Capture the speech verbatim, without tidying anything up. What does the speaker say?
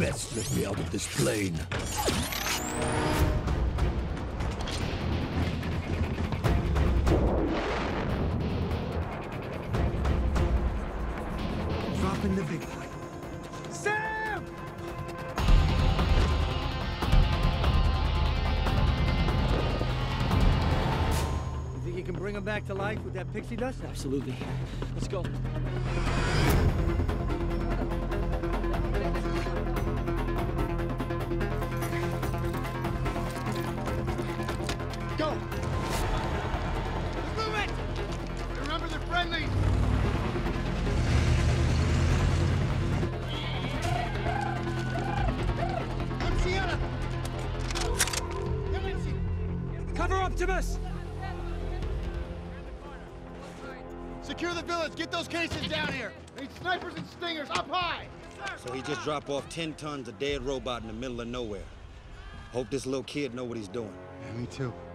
best let me out of this plane. Dropping the big one. Sam! You think you can bring him back to life with that pixie dust? Absolutely. Let's go. Go! Move it! Remember the friendlies! Cover Optimus! Secure the village! Get those cases down here! Need snipers and stingers up high! So he just dropped off ten tons of dead robot in the middle of nowhere. Hope this little kid know what he's doing. Yeah, me too.